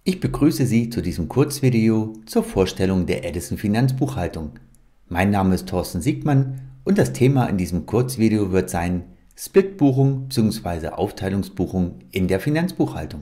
Ich begrüße Sie zu diesem Kurzvideo zur Vorstellung der Edison Finanzbuchhaltung. Mein Name ist Thorsten Siegmann und das Thema in diesem Kurzvideo wird sein Splitbuchung bzw. Aufteilungsbuchung in der Finanzbuchhaltung.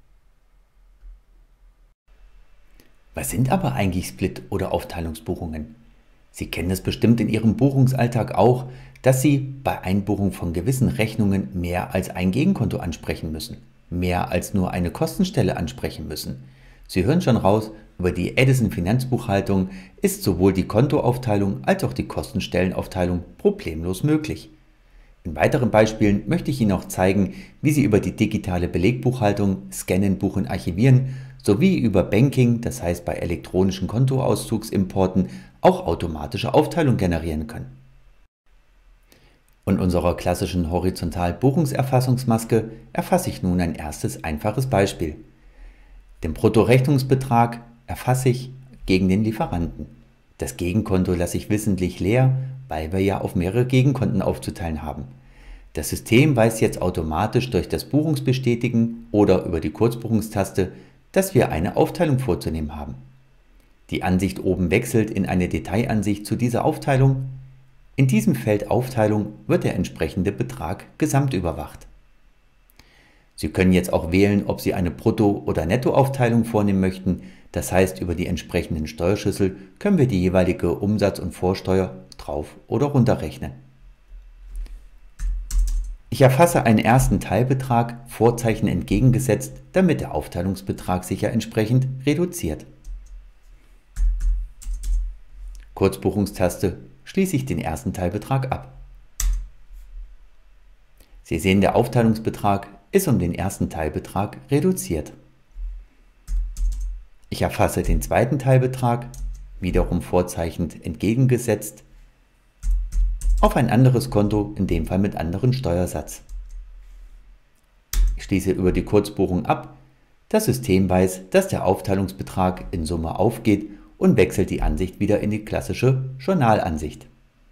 Was sind aber eigentlich Split- oder Aufteilungsbuchungen? Sie kennen es bestimmt in Ihrem Buchungsalltag auch, dass Sie bei Einbuchung von gewissen Rechnungen mehr als ein Gegenkonto ansprechen müssen, mehr als nur eine Kostenstelle ansprechen müssen. Sie hören schon raus, über die Edison Finanzbuchhaltung ist sowohl die Kontoaufteilung als auch die Kostenstellenaufteilung problemlos möglich. In weiteren Beispielen möchte ich Ihnen auch zeigen, wie Sie über die digitale Belegbuchhaltung, Scannen, Buchen, Archivieren sowie über Banking, das heißt bei elektronischen Kontoauszugsimporten, auch automatische Aufteilung generieren können. In unserer klassischen Horizontal-Buchungserfassungsmaske erfasse ich nun ein erstes einfaches Beispiel. Den Bruttorechnungsbetrag erfasse ich gegen den Lieferanten. Das Gegenkonto lasse ich wissentlich leer, weil wir ja auf mehrere Gegenkonten aufzuteilen haben. Das System weiß jetzt automatisch durch das Buchungsbestätigen oder über die Kurzbuchungstaste, dass wir eine Aufteilung vorzunehmen haben. Die Ansicht oben wechselt in eine Detailansicht zu dieser Aufteilung. In diesem Feld Aufteilung wird der entsprechende Betrag gesamt überwacht. Sie können jetzt auch wählen, ob Sie eine Brutto- oder Nettoaufteilung vornehmen möchten. Das heißt, über die entsprechenden Steuerschlüssel können wir die jeweilige Umsatz- und Vorsteuer drauf oder runterrechnen. Ich erfasse einen ersten Teilbetrag, Vorzeichen entgegengesetzt, damit der Aufteilungsbetrag sich ja entsprechend reduziert. Kurzbuchungstaste schließe ich den ersten Teilbetrag ab. Sie sehen, der Aufteilungsbetrag ist um den ersten Teilbetrag reduziert. Ich erfasse den zweiten Teilbetrag, wiederum vorzeichnend entgegengesetzt, auf ein anderes Konto, in dem Fall mit anderem Steuersatz. Ich schließe über die Kurzbuchung ab. Das System weiß, dass der Aufteilungsbetrag in Summe aufgeht und wechselt die Ansicht wieder in die klassische Journalansicht.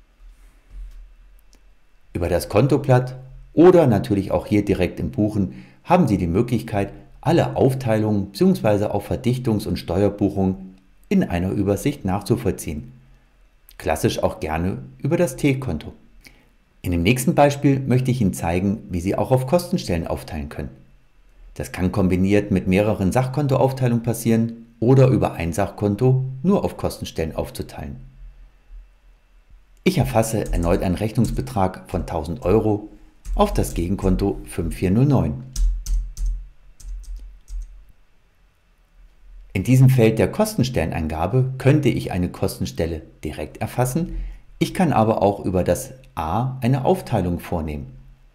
Über das Kontoblatt oder natürlich auch hier direkt im Buchen haben Sie die Möglichkeit, alle Aufteilungen bzw. auch Verdichtungs- und Steuerbuchungen in einer Übersicht nachzuvollziehen. Klassisch auch gerne über das T-Konto. In dem nächsten Beispiel möchte ich Ihnen zeigen, wie Sie auch auf Kostenstellen aufteilen können. Das kann kombiniert mit mehreren Sachkontoaufteilungen passieren oder über ein Sachkonto nur auf Kostenstellen aufzuteilen. Ich erfasse erneut einen Rechnungsbetrag von 1000 € auf das Gegenkonto 5409. In diesem Feld der Kostenstelleneingabe könnte ich eine Kostenstelle direkt erfassen, ich kann aber auch über das A eine Aufteilung vornehmen.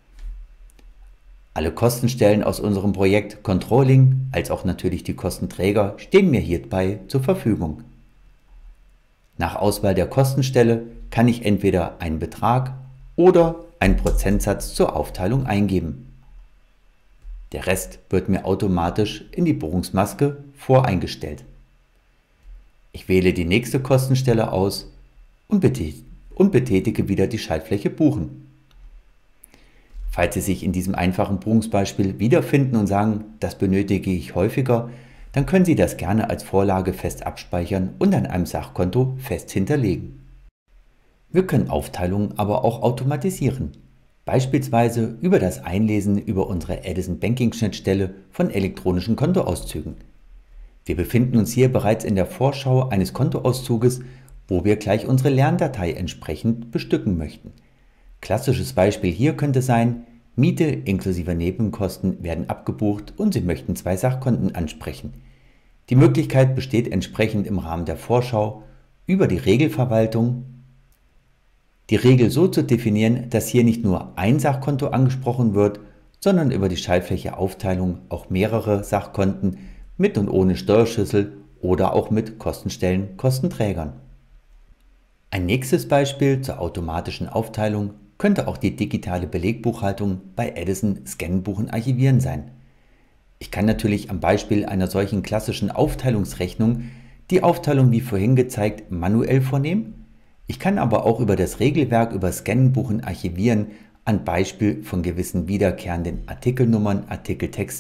Alle Kostenstellen aus unserem Projekt Controlling, als auch natürlich die Kostenträger, stehen mir hierbei zur Verfügung. Nach Auswahl der Kostenstelle kann ich entweder einen Betrag oder einen Prozentsatz zur Aufteilung eingeben. Der Rest wird mir automatisch in die Buchungsmaske voreingestellt. Ich wähle die nächste Kostenstelle aus und betätige wieder die Schaltfläche Buchen. Falls Sie sich in diesem einfachen Buchungsbeispiel wiederfinden und sagen, das benötige ich häufiger, dann können Sie das gerne als Vorlage fest abspeichern und an einem Sachkonto fest hinterlegen. Wir können Aufteilungen aber auch automatisieren, beispielsweise über das Einlesen über unsere Edison Banking Schnittstelle von elektronischen Kontoauszügen. Wir befinden uns hier bereits in der Vorschau eines Kontoauszuges, wo wir gleich unsere Lerndatei entsprechend bestücken möchten. Klassisches Beispiel hier könnte sein, Miete inklusive Nebenkosten werden abgebucht und Sie möchten 2 Sachkonten ansprechen. Die Möglichkeit besteht entsprechend im Rahmen der Vorschau über die Regelverwaltung, die Regel so zu definieren, dass hier nicht nur ein Sachkonto angesprochen wird, sondern über die Schaltfläche Aufteilung auch mehrere Sachkonten mit und ohne Steuerschlüssel oder auch mit Kostenstellen, Kostenträgern. Ein nächstes Beispiel zur automatischen Aufteilung könnte auch die digitale Belegbuchhaltung bei Edison Scannen, Buchen, Archivieren sein. Ich kann natürlich am Beispiel einer solchen klassischen Aufteilungsrechnung die Aufteilung wie vorhin gezeigt manuell vornehmen. Ich kann aber auch über das Regelwerk über Scannen, Buchen, Archivieren an Beispiel von gewissen wiederkehrenden Artikelnummern, Artikeltexten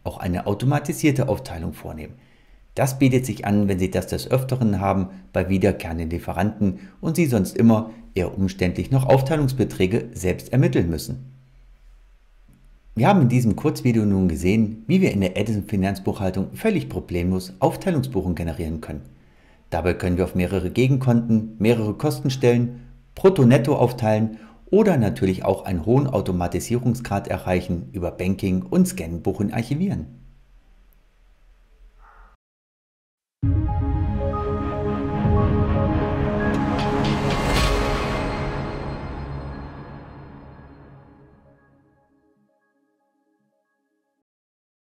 auch eine automatisierte Aufteilung vornehmen. Das bietet sich an, wenn Sie das des Öfteren haben bei wiederkehrenden Lieferanten und Sie sonst immer eher umständlich noch Aufteilungsbeträge selbst ermitteln müssen. Wir haben in diesem Kurzvideo nun gesehen, wie wir in der Edison Finanzbuchhaltung völlig problemlos Aufteilungsbuchungen generieren können. Dabei können wir auf mehrere Gegenkonten, mehrere Kostenstellen, Brutto-Netto aufteilen oder natürlich auch einen hohen Automatisierungsgrad erreichen über Banking und Scannen, Buchen, Archivieren.